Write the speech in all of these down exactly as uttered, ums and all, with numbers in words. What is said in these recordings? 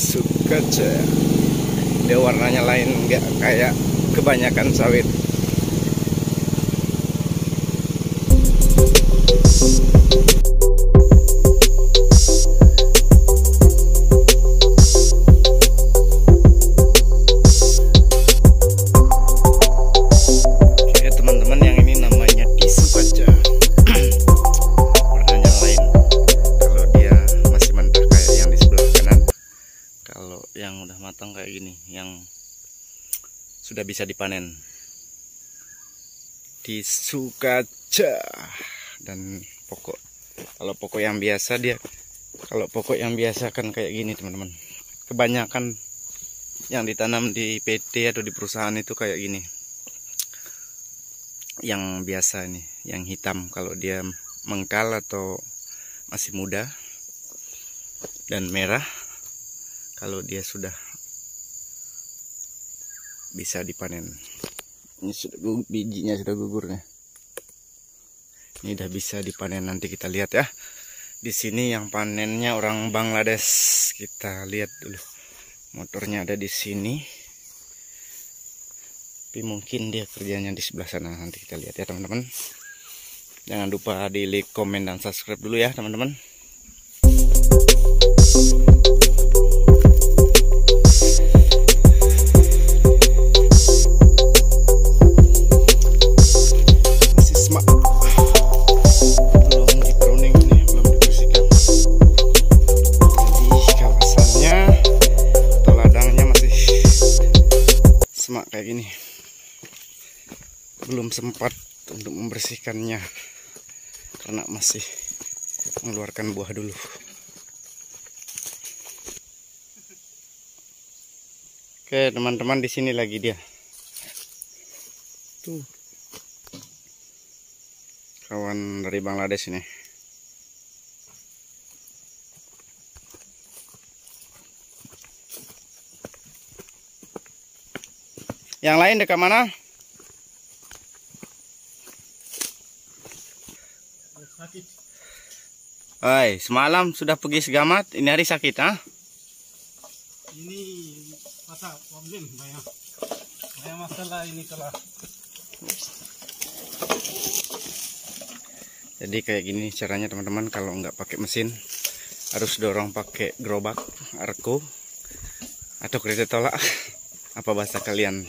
Sukaca. Dia warnanya lain, nggak kayak kebanyakan sawit. Yang udah matang kayak gini, yang sudah bisa dipanen di Sukaca. Dan pokok, kalau pokok yang biasa dia, kalau pokok yang biasa kan kayak gini teman-teman. Kebanyakan yang ditanam di P T atau di perusahaan itu kayak gini. Yang biasa nih, yang hitam kalau dia mengkal atau masih muda, dan merah kalau dia sudah bisa dipanen. Ini sudah bijinya sudah gugur nih. Ini udah bisa dipanen, nanti kita lihat ya. Di sini yang panennya orang Bangladesh. Kita lihat dulu. Motornya ada di sini. Tapi mungkin dia kerjanya di sebelah sana. Nanti kita lihat ya teman-teman. Jangan lupa di like, komen, dan subscribe dulu ya teman-teman. Semak kayak gini, belum sempat untuk membersihkannya karena masih mengeluarkan buah dulu. Oke teman-teman, di sini lagi dia tuh, kawan dari Bangladesh ini. Yang lain dekat mana? Sakit. Hai, semalam sudah pergi segamat, ini hari sakit, ah? Ini masa problem banyak. Banyak masalah ini kalau. Jadi kayak gini caranya teman-teman, kalau nggak pakai mesin harus dorong pakai gerobak, arko, atau kereta tolak. Apa bahasa kalian?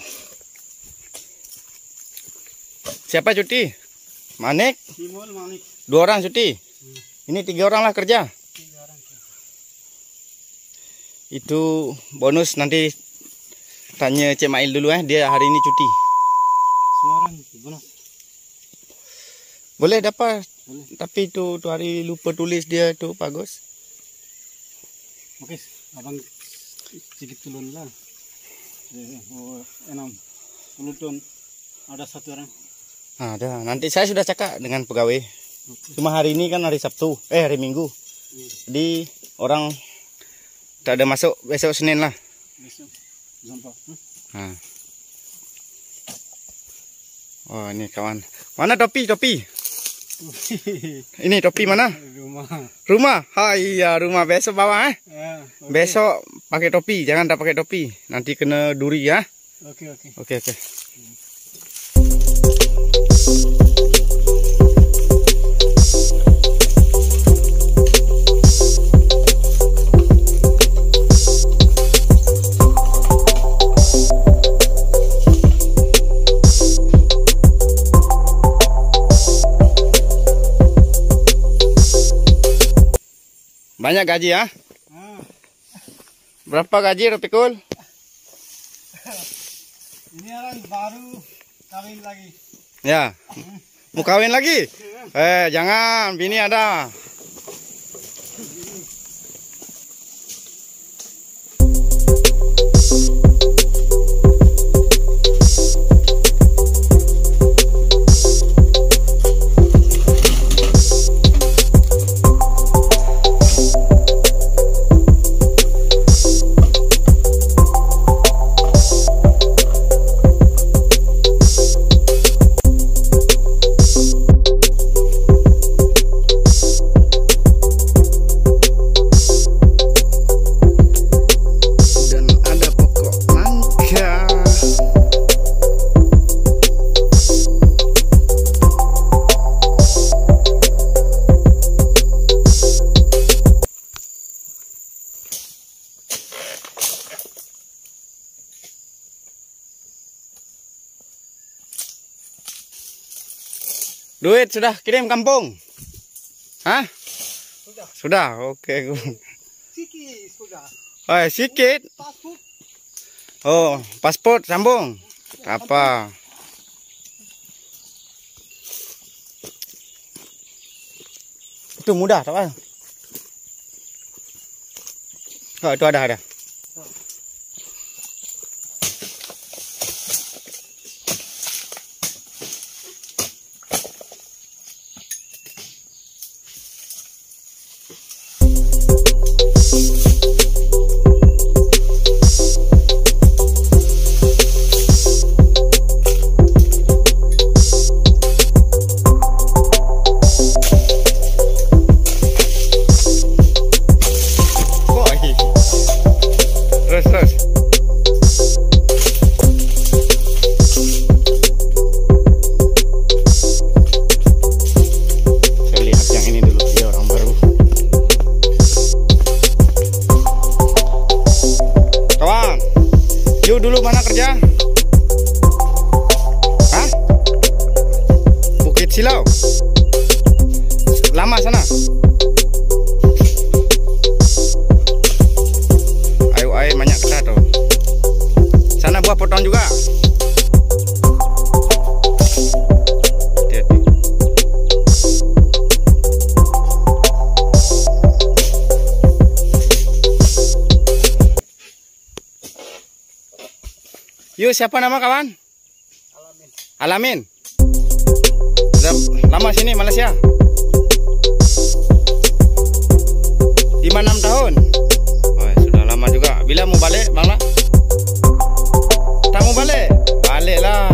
Siapa cuti? Manik? Timul, Manik. Dua orang cuti? Hmm. Ini tiga orang lah kerja. Tiga orang. Itu bonus, nanti tanya Cik Mail dulu ya, dia hari ini cuti. Semua orang bonus. Boleh dapat. Boleh. Tapi itu tuh hari lupa tulis dia tuh bagus. Oke, abang sedikit turun lah. Oh, enam puluh ton ada satu orang. Ada, nanti saya sudah cakap dengan pegawai. Okay. Cuma hari ini kan hari Sabtu, eh hari Minggu. Hmm. Jadi orang tak ada masuk, besok Senin lah. Besok jumpa. Hmm? Nah. Oh ini kawan, mana topi topi? Ini topi mana? Rumah. Rumah, hai ya rumah besok bawa eh. Ya, okay. Besok pakai topi, jangan tak pakai topi, nanti kena duri ya. Oke oke. Oke oke. Banyak gaji ya? Ah. Berapa gaji Rafikul? Ini orang baru kawin lagi. Ya. Mau kawin lagi? Eh, jangan, bini ada. Duit sudah kirim kampung? Hah? Sudah. Sudah, oke. Sikit sudah. Oh, sikit. Paspor. Oh, paspor sambung. Apa? Itu mudah, tak apa? Oh, itu ada, ada. Terus, terus. Saya lihat yang ini dulu, dia orang baru. Kawan, yuk dulu mana kerja? Hah? Bukit Silau. Lama sana? Ayo banyak kita tuh. Sana buah potong juga. Hati-hati. Yuk, siapa nama kawan? Alamin. Alamin. Sudah lama sini Malaysia? lima enam tahun. Lama juga. Bila mau balik, Bang lah? Tak mau balik? Baliklah.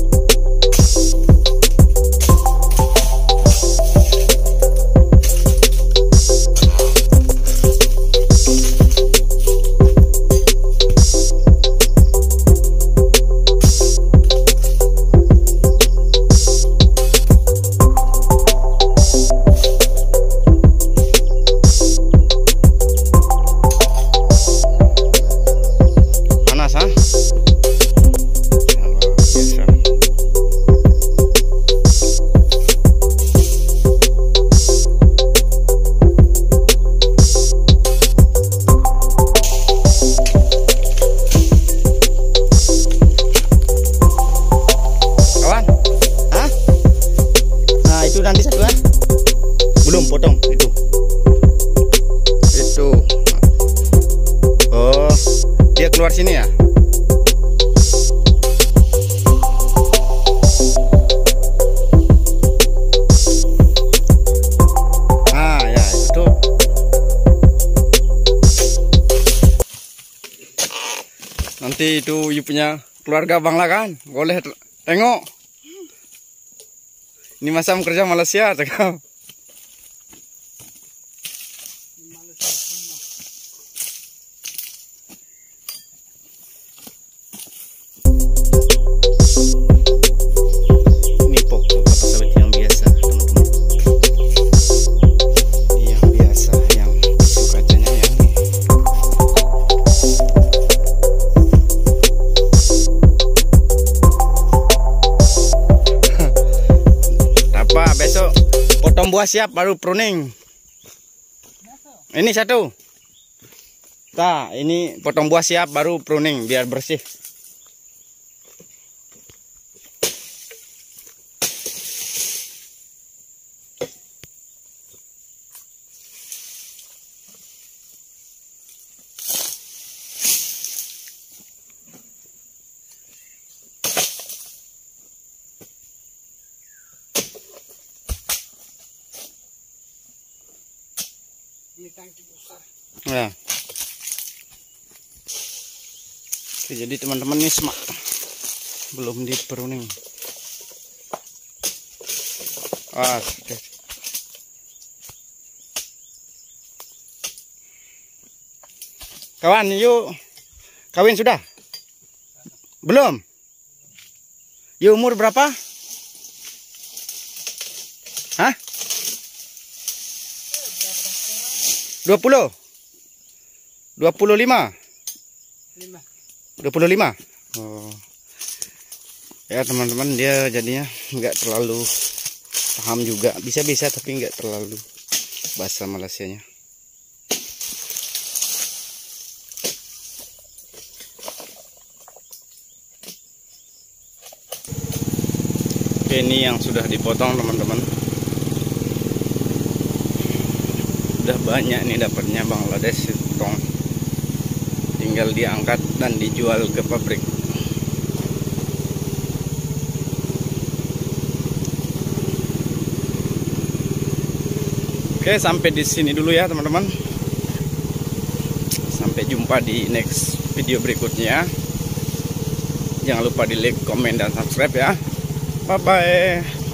Nanti satu kan? Belum potong itu. Itu. Oh, dia keluar sini ya? Ah, ya itu. Nanti itu you punya keluarga Bang lah kan? Boleh tengok. Ini masa kerja Malaysia, cakap. Ini pokok kelapa sawit yang biasa, teman-teman. Yang biasa, yang suka kacanya yang ini. Besok potong buah siap baru pruning. Ini satu. Nah, ini potong buah siap baru pruning biar bersih. Ini tangki besar. Ya. Oke, jadi teman-teman ini semak belum di pruning. Ah, oke. Kawan, yuk kawin sudah? Belum? Yuk umur berapa? Hah? dua puluh? dua puluh lima? lima. dua puluh lima? Oh. Ya teman-teman, dia jadinya nggak terlalu paham juga, bisa-bisa tapi nggak terlalu bahasa Malaysianya. Oke, ini yang sudah dipotong teman-teman. Udah banyak nih dapatnya Bangladesh potong. Tinggal diangkat dan dijual ke pabrik. Oke, sampai di sini dulu ya teman-teman. Sampai jumpa di next video berikutnya. Jangan lupa di like, komen, dan subscribe ya. Bye bye.